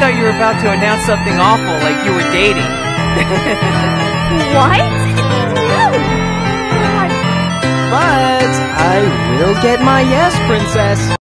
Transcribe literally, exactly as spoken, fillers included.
thought you were about to announce something awful, like you were dating. What? No! God. But I will get my yes, princess.